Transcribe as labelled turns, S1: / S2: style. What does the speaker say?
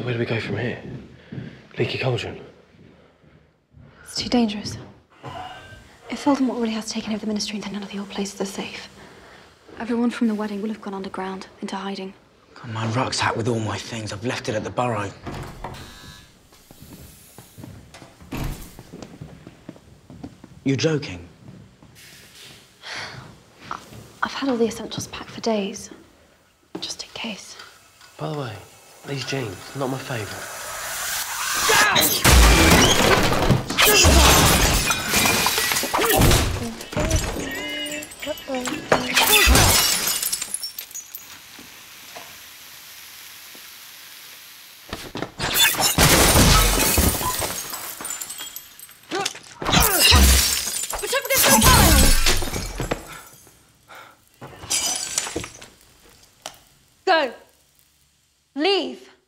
S1: So where do we go from here? Leaky cauldron?
S2: It's too dangerous. If Voldemort really has taken over the Ministry, then none of your places are safe. Everyone from the wedding will have gone underground, into hiding.
S3: Got my rucksack with all my things. I've left it at the burrow. You joking?
S2: I've had all the essentials packed for days, just in case.
S1: By the way, these jeans, not my favourite.
S2: Go. Leave.